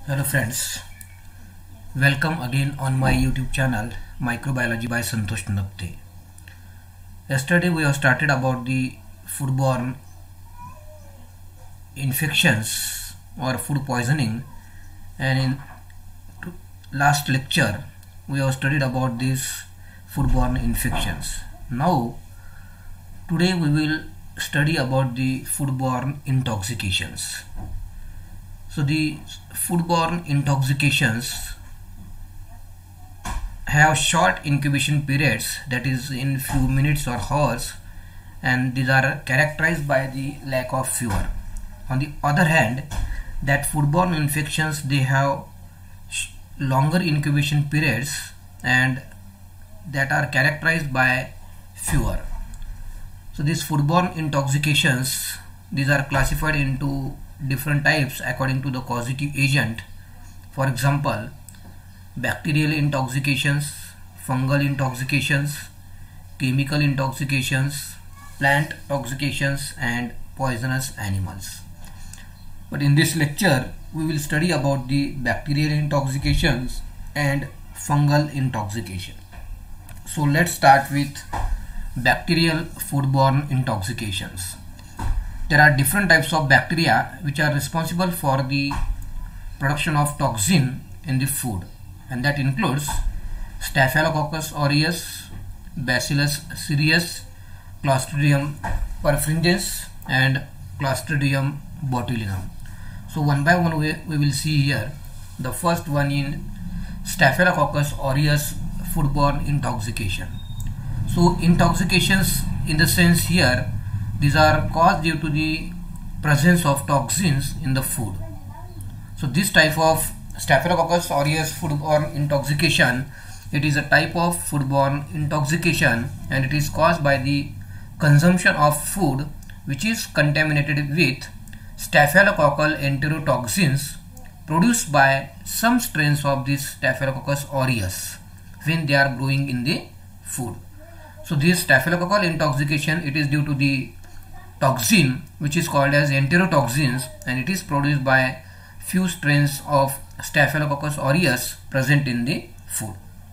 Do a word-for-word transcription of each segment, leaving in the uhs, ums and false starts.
Hello friends, welcome again on my YouTube channel Microbiology by Santosh Napte. Yesterday we have started about the foodborne infections or food poisoning, and in last lecture we have studied about these foodborne infections. Now today we will study about the foodborne intoxications. So the foodborne intoxications have short incubation periods, that is in few minutes or hours, and these are characterized by the lack of fever. On the other hand, that foodborne infections, they have longer incubation periods and that are characterized by fever. So these foodborne intoxications, these are classified into different types according to the causative agent. For example, bacterial intoxications, fungal intoxications, chemical intoxications, plant intoxications, and poisonous animals. But in this lecture we will study about the bacterial intoxications and fungal intoxication. So let's start with bacterial foodborne intoxications. There are different types of bacteria which are responsible for the production of toxin in the food, and that includes Staphylococcus aureus, Bacillus cereus, Clostridium perfringens, and Clostridium botulinum. So one by one we, we will see here. The first one in Staphylococcus aureus foodborne intoxication. So intoxications, in the sense here, these are caused due to the presence of toxins in the food. So this type of Staphylococcus aureus foodborne intoxication, it is a type of foodborne intoxication, and it is caused by the consumption of food which is contaminated with staphylococcal enterotoxins produced by some strains of this Staphylococcus aureus when they are growing in the food. So this staphylococcal intoxication, it is due to the toxin which is called as enterotoxins, and it is produced by few strains of Staphylococcus aureus present in the food.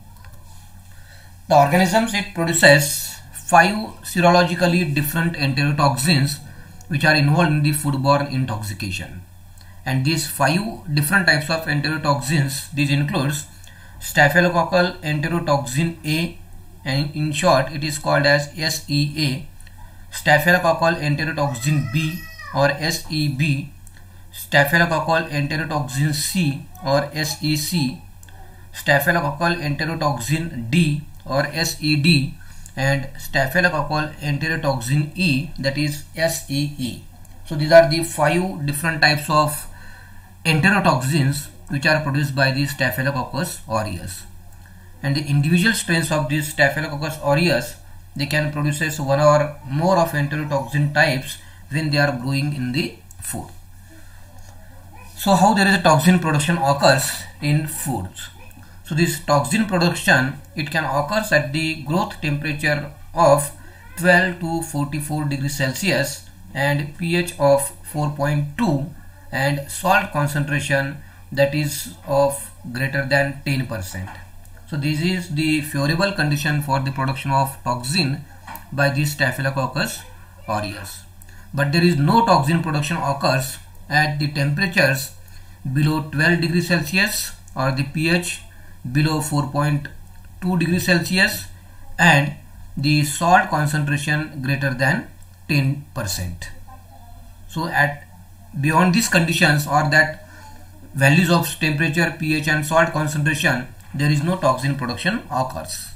The organisms, it produces five serologically different enterotoxins which are involved in the foodborne intoxication, and these five different types of enterotoxins, these includes Staphylococcal enterotoxin A, and in short it is called as S E A, Staphylococcal enterotoxin B or S E B, Staphylococcal enterotoxin C or S E C, Staphylococcal enterotoxin D or S E D, and Staphylococcal enterotoxin E, that is S E E. So these are the five different types of enterotoxins which are produced by the Staphylococcus aureus, and the individual strains of this Staphylococcus aureus, they can produce one or more of enterotoxin types when they are growing in the food. So how there is a toxin production occurs in foods. So this toxin production, it can occur at the growth temperature of twelve to forty-four degrees Celsius and pH of four point two and salt concentration that is of greater than ten percent. So this is the favorable condition for the production of toxin by this Staphylococcus aureus. But there is no toxin production occurs at the temperatures below twelve degrees Celsius or the pH below four point two degrees Celsius and the salt concentration greater than ten percent. So at beyond these conditions, or that values of temperature, pH and salt concentration, there is no toxin production occurs.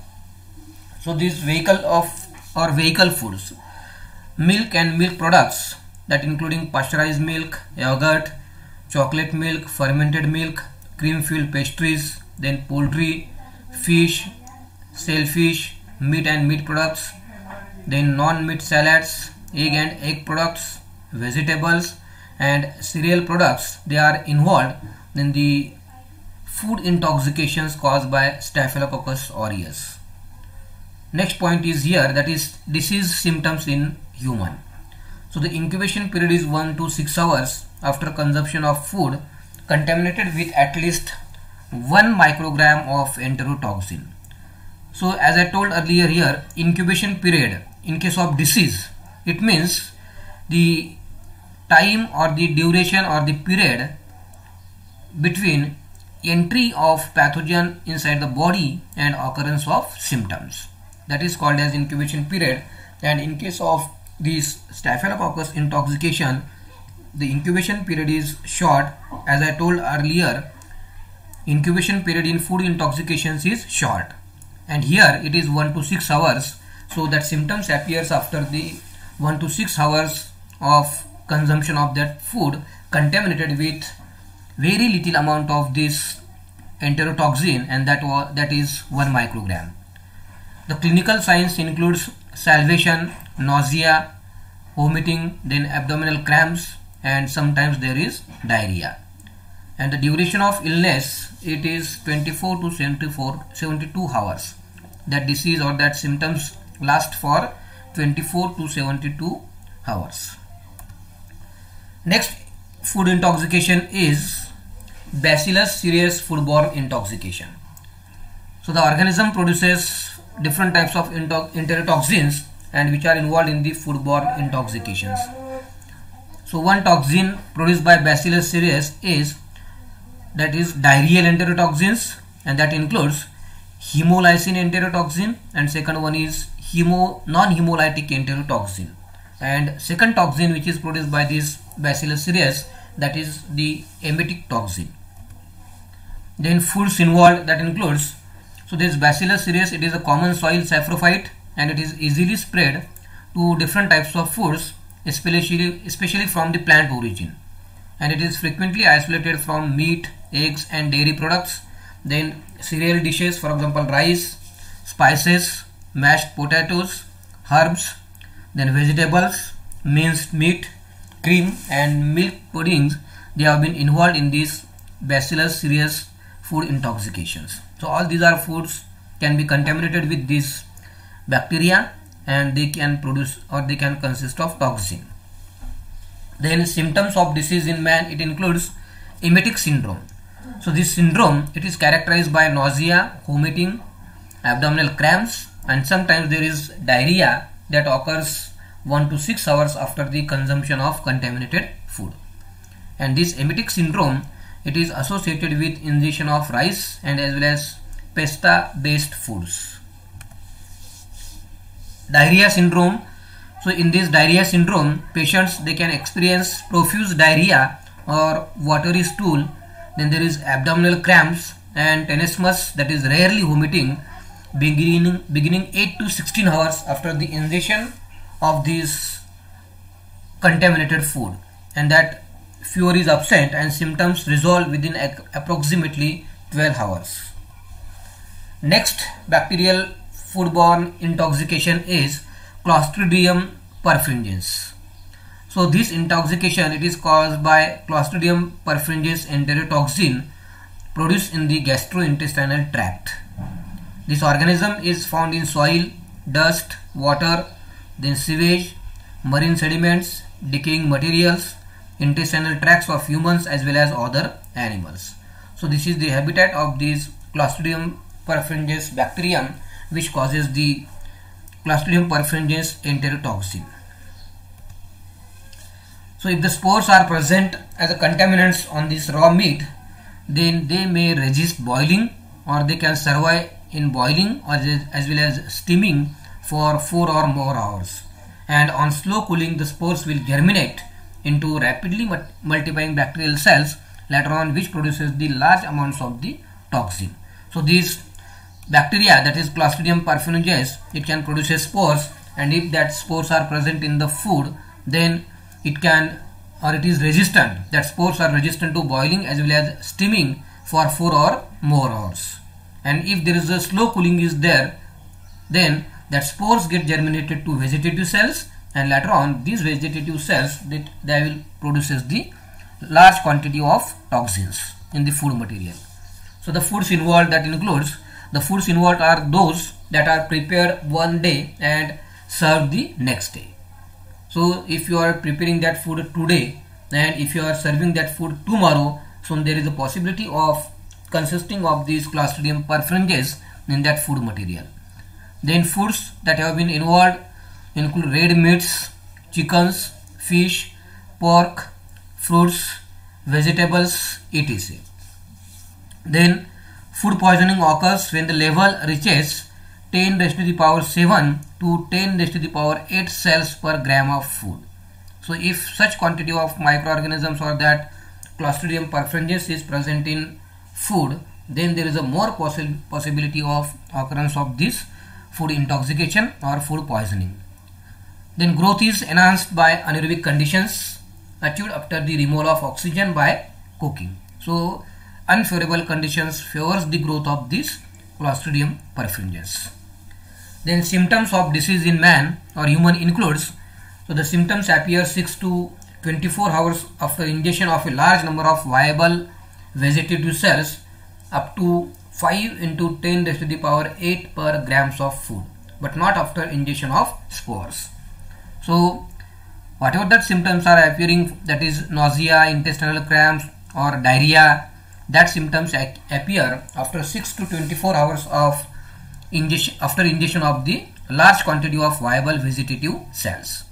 So this vehicle of or vehicle foods, milk and milk products, that including pasteurized milk, yogurt, chocolate milk, fermented milk, cream filled pastries, then poultry, fish, shellfish, meat and meat products, then non-meat salads, egg and egg products, vegetables and cereal products, they are involved in the food intoxications caused by Staphylococcus aureus. Next point is here, that is disease symptoms in human. So the incubation period is one to six hours after consumption of food contaminated with at least one microgram of enterotoxin. So as I told earlier here, incubation period in case of disease, it means the time or the duration or the period between entry of pathogen inside the body and occurrence of symptoms. That is called as incubation period. And in case of this Staphylococcus intoxication, the incubation period is short. As I told earlier, incubation period in food intoxications is short, and here it is one to six hours. So that symptoms appears after the one to six hours of consumption of that food contaminated with very little amount of this enterotoxin, and that was that is one microgram. The clinical signs includes salivation, nausea, vomiting, then abdominal cramps, and sometimes there is diarrhea. And the duration of illness, it is twenty-four to seventy-four, seventy-two hours. That disease or that symptoms last for twenty-four to seventy-two hours. Next food intoxication is Bacillus cereus foodborne intoxication. So the organism produces different types of enterotoxins and which are involved in the foodborne intoxications. So one toxin produced by Bacillus cereus is that is diarrheal enterotoxins, and that includes hemolysin enterotoxin, and second one is hemo non-hemolytic enterotoxin. And second toxin which is produced by this Bacillus cereus, that is the emetic toxin. Then foods involved, that includes, so this Bacillus cereus, it is a common soil saprophyte and it is easily spread to different types of foods, especially especially from the plant origin, and it is frequently isolated from meat, eggs and dairy products. Then cereal dishes, for example rice, spices, mashed potatoes, herbs, then vegetables, minced meat, cream and milk puddings, they have been involved in these Bacillus cereus food intoxications. So all these are foods can be contaminated with this bacteria and they can produce or they can consist of toxin. Then symptoms of disease in man, it includes emetic syndrome. So this syndrome, it is characterized by nausea, vomiting, abdominal cramps, and sometimes there is diarrhea that occurs one to six hours after the consumption of contaminated food. And this emetic syndrome, it is associated with ingestion of rice and as well as pasta based foods. Diarrhea syndrome. So in this diarrhea syndrome, patients, they can experience profuse diarrhea or watery stool. Then there is abdominal cramps and tenesmus, that is rarely vomiting, beginning beginning eight to sixteen hours after the ingestion of this contaminated food, and that fever is absent and symptoms resolve within approximately twelve hours. Next bacterial foodborne intoxication is Clostridium perfringens. So this intoxication, it is caused by Clostridium perfringens enterotoxin produced in the gastrointestinal tract. This organism is found in soil, dust, water, then sewage, marine sediments, decaying materials, intestinal tracts of humans as well as other animals. So this is the habitat of this Clostridium perfringens bacterium which causes the Clostridium perfringens enterotoxin. So if the spores are present as a contaminants on this raw meat, then they may resist boiling or they can survive in boiling or as well as steaming for four or more hours. And on slow cooling, the spores will germinate into rapidly multiplying bacterial cells later on, which produces the large amounts of the toxin. So these bacteria, that is Clostridium perfringens, it can produce spores, and if that spores are present in the food, then it can or it is resistant, that spores are resistant to boiling as well as steaming for four or more hours. And if there is a slow cooling is there, then that spores get germinated to vegetative cells, and later on these vegetative cells, that they will produces the large quantity of toxins in the food material. So the foods involved, that includes, the foods involved are those that are prepared one day and served the next day. So if you are preparing that food today and if you are serving that food tomorrow, So there is a possibility of consisting of these Clostridium perfringens in that food material. Then foods that have been involved include red meats, chickens, fish, pork, fruits, vegetables, et cetera. Then food poisoning occurs when the level reaches ten raised to the power seven to ten raised to the power eight cells per gram of food. So if such quantity of microorganisms or that Clostridium perfringens is present in food, then there is a more possi possibility of occurrence of this food intoxication or food poisoning. Then growth is enhanced by anaerobic conditions achieved after the removal of oxygen by cooking. So unfavorable conditions favors the growth of this Clostridium perfringens. Then symptoms of disease in man or human includes, so the symptoms appear six to twenty-four hours after ingestion of a large number of viable vegetative cells up to five into ten raised to the power eight per grams of food, but not after ingestion of spores. So whatever that symptoms are appearing, that is nausea, intestinal cramps or diarrhea, that symptoms appear after six to twenty-four hours of ingestion, after ingestion of the large quantity of viable vegetative cells.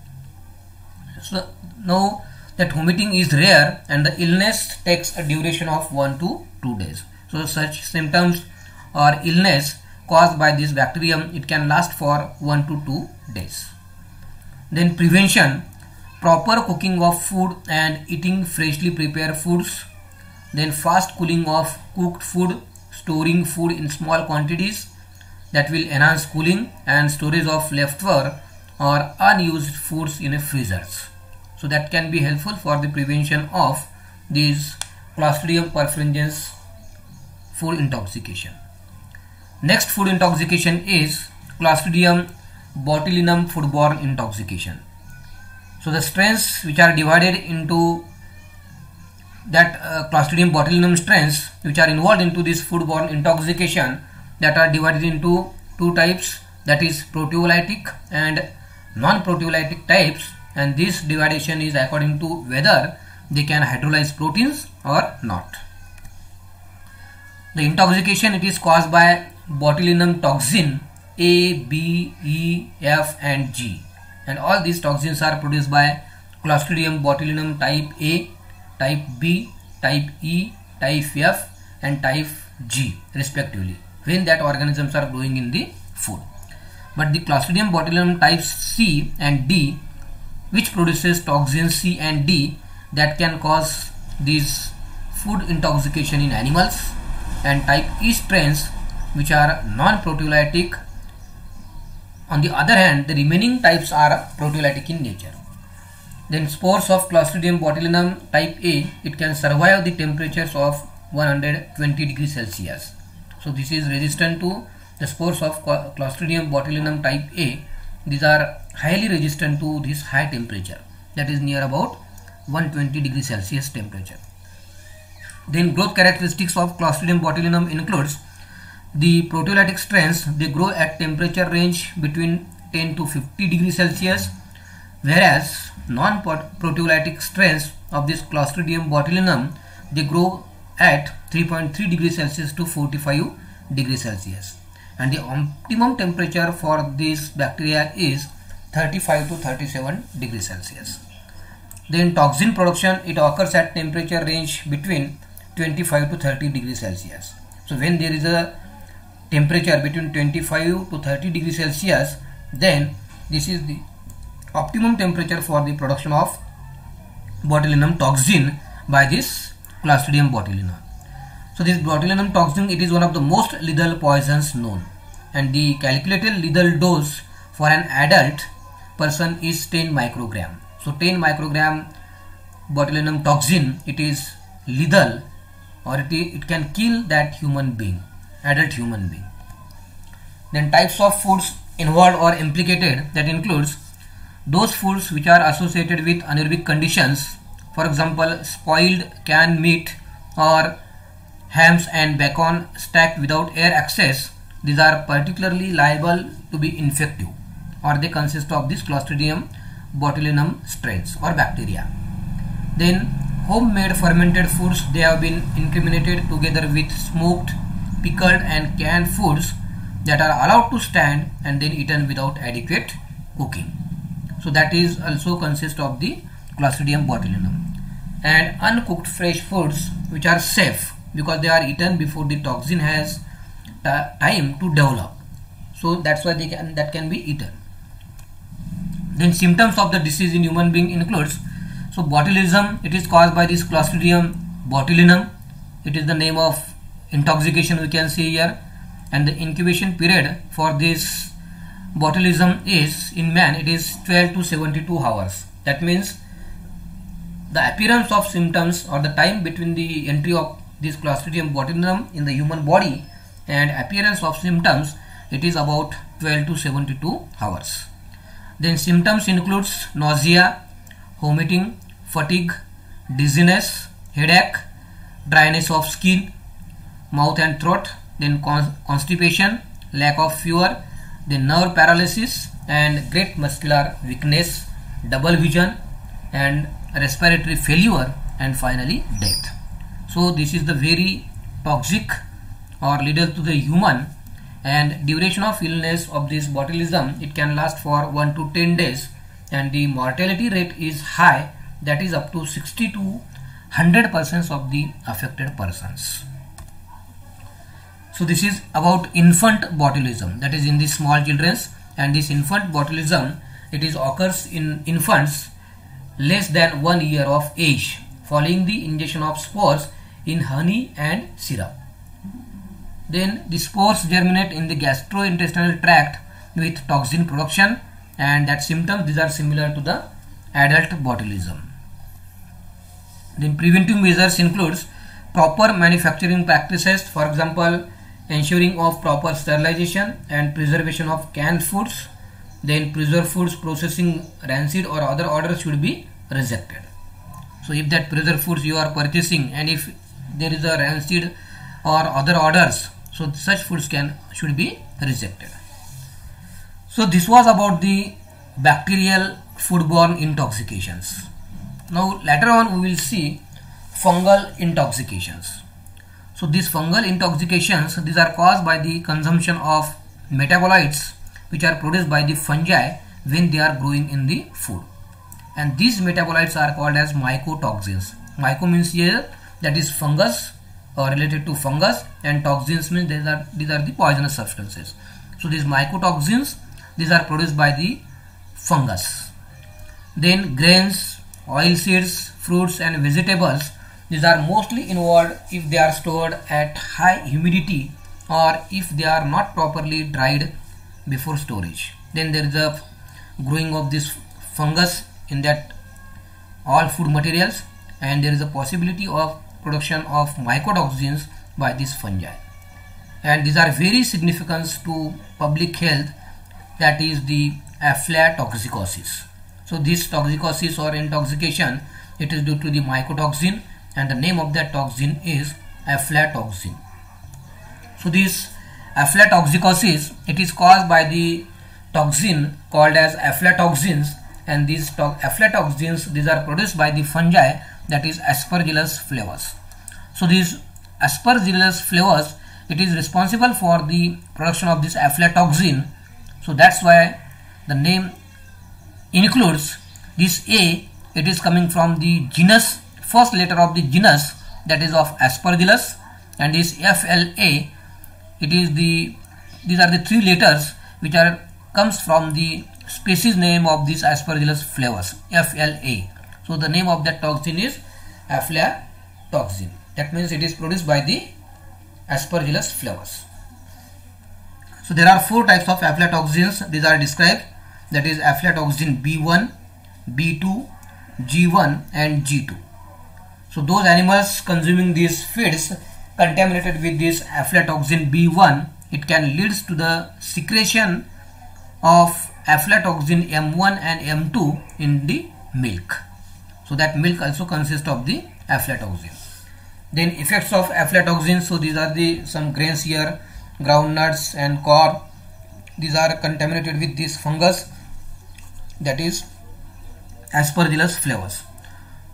So now that vomiting is rare and the illness takes a duration of one to two days. So such symptoms or illness caused by this bacterium, it can last for one to two days. Then prevention, proper cooking of food and eating freshly prepared foods. Then fast cooling of cooked food, storing food in small quantities that will enhance cooling, and storage of leftover or unused foods in a freezers. So that can be helpful for the prevention of these Clostridium perfringens food intoxication. Next food intoxication is Clostridium botulinum foodborne intoxication. So the strains which are divided into that uh, Clostridium botulinum strains which are involved into this foodborne intoxication, that are divided into two types, that is proteolytic and non-proteolytic types, and this division is according to whether they can hydrolyze proteins or not. The intoxication, it is caused by botulinum toxin A, B, E, F and G, and all these toxins are produced by Clostridium botulinum type A, type B, type E, type F and type G respectively, when that organisms are growing in the food. But the Clostridium botulinum types C and D, which produces toxins C and D, that can cause these food intoxication in animals, and type E strains which are non-proteolytic. On the other hand, the remaining types are proteolytic in nature. Then spores of Clostridium botulinum type A, it can survive the temperatures of one hundred twenty degrees Celsius. So this is resistant to the spores of Clostridium botulinum type A. These are highly resistant to this high temperature, that is near about one hundred twenty degrees Celsius temperature. Then growth characteristics of Clostridium botulinum includes the proteolytic strains, they grow at temperature range between ten to fifty degrees Celsius, whereas non-proteolytic strains of this Clostridium botulinum, they grow at three point three degrees Celsius to forty-five degrees Celsius, and the optimum temperature for this bacteria is thirty-five to thirty-seven degrees Celsius. Then toxin production, it occurs at temperature range between twenty-five to thirty degrees Celsius. So when there is a temperature between twenty-five to thirty degrees Celsius, then this is the optimum temperature for the production of botulinum toxin by this Clostridium botulinum. So this botulinum toxin, it is one of the most lethal poisons known, and the calculated lethal dose for an adult person is ten microgram. So ten microgram botulinum toxin, it is lethal, or it, it can kill that human being, adult human being. Then types of foods involved or implicated, that includes those foods which are associated with anaerobic conditions, for example spoiled canned meat or hams and bacon stacked without air access. These are particularly liable to be infective, or they consist of this Clostridium botulinum strains or bacteria. Then homemade fermented foods, they have been incriminated together with smoked, pickled and canned foods that are allowed to stand and then eaten without adequate cooking. So that is also consists of the Clostridium botulinum. And uncooked fresh foods which are safe because they are eaten before the toxin has time to develop. So that's why they can that can be eaten. Then symptoms of the disease in human being includes, so botulism, it is caused by this Clostridium botulinum. It is the name of intoxication we can see here, and the incubation period for this botulism is, in man, it is twelve to seventy-two hours. That means the appearance of symptoms or the time between the entry of this Clostridium botulinum in the human body and appearance of symptoms, it is about twelve to seventy-two hours. Then symptoms includes nausea, vomiting, fatigue, dizziness, headache, dryness of skin, mouth and throat, then constipation, lack of fever, then nerve paralysis and great muscular weakness, double vision and respiratory failure, and finally death. So this is the very toxic or lethal to the human, and duration of illness of this botulism, it can last for one to ten days, and the mortality rate is high, that is up to sixty to one hundred percent of the affected persons. So this is about infant botulism, that is in the small children's, and this infant botulism, it is occurs in infants less than one year of age following the ingestion of spores in honey and syrup. Then the spores germinate in the gastrointestinal tract with toxin production, and that symptoms, these are similar to the adult botulism. Then preventive measures includes proper manufacturing practices, for example ensuring of proper sterilization and preservation of canned foods. Then preserved foods processing rancid or other orders should be rejected. So if that preserved foods you are purchasing and if there is a rancid or other orders, so such foods can should be rejected. So this was about the bacterial foodborne intoxications. Now later on we will see fungal intoxications. So these fungal intoxications, these are caused by the consumption of metabolites which are produced by the fungi when they are growing in the food, and these metabolites are called as mycotoxins. Myco means here that is fungus or related to fungus, and toxins means these are these are the poisonous substances. So these mycotoxins, these are produced by the fungus. Then grains, oil seeds, fruits and vegetables, these are mostly involved if they are stored at high humidity or if they are not properly dried before storage. Then there is a growing of this fungus in that all food materials, and there is a possibility of production of mycotoxins by these fungi, and these are very significant to public health, that is the aflatoxicosis. So this toxicosis or intoxication, it is due to the mycotoxin, and the name of that toxin is aflatoxin. So this aflatoxicosis, it is caused by the toxin called as aflatoxins, and these aflatoxins, these are produced by the fungi, that is Aspergillus flavus. So these Aspergillus flavus, it is responsible for the production of this aflatoxin. So that's why the name includes this A, it is coming from the genus, first letter of the genus, that is of Aspergillus, and this F L A, it is the, these are the three letters which are comes from the species name of this Aspergillus flavus, F L A. So the name of that toxin is aflatoxin. That means it is produced by the Aspergillus flavus. So there are four types of aflatoxins, these are described, that is aflatoxin B one, B two, G one and G two. So those animals consuming these feeds contaminated with this aflatoxin B one, it can lead to the secretion of aflatoxin M one and M two in the milk. So that milk also consists of the aflatoxin. Then effects of aflatoxin, so these are the some grains here, groundnuts and corn, these are contaminated with this fungus, that is Aspergillus flavus.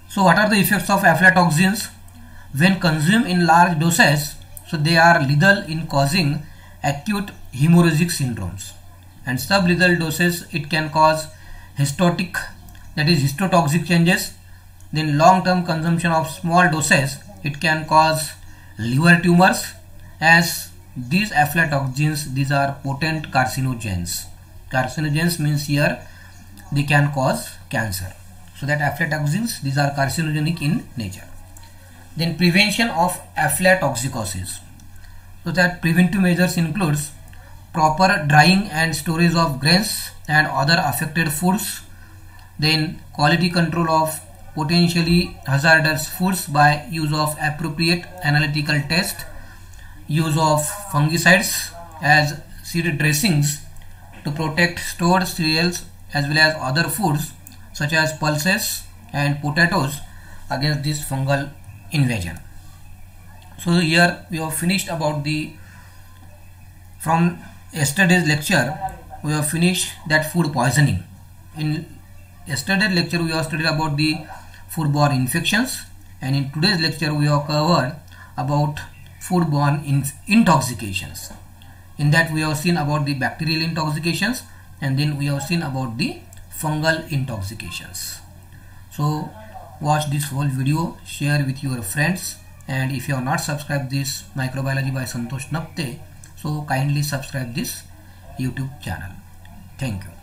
So what are the effects of aflatoxins? When consumed in large doses, so they are lethal in causing acute hemorrhagic syndromes, and sublethal doses it can cause histotic, that is histotoxic changes. Then long-term consumption of small doses it can cause liver tumors, as these aflatoxins, these are potent carcinogens. Carcinogens means here they can cause cancer. So that aflatoxins, these are carcinogenic in nature. Then prevention of aflatoxicosis. So that preventive measures includes proper drying and storage of grains and other affected foods. Then quality control of potentially hazardous foods by use of appropriate analytical test, use of fungicides as seed dressings to protect stored cereals as well as other foods such as pulses and potatoes against this fungal invasion. So here we have finished about the, from yesterday's lecture we have finished that food poisoning. In yesterday's lecture we have studied about the foodborne infections, and in today's lecture we have covered about foodborne in intoxications. In that we have seen about the bacterial intoxications, and then we have seen about the fungal intoxications. So watch this whole video, share with your friends, and if you have not subscribed this Microbiology by Santosh Napte, so kindly subscribe this YouTube channel. Thank you.